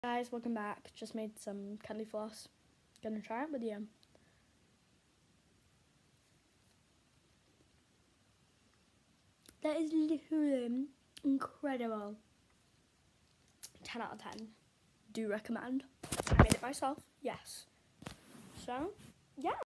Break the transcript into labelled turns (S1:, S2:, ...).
S1: Guys, welcome back. Just made some candy floss. Gonna try it with you. That is literally incredible. 10 out of 10. Do recommend. I made it myself, yes. So, yeah.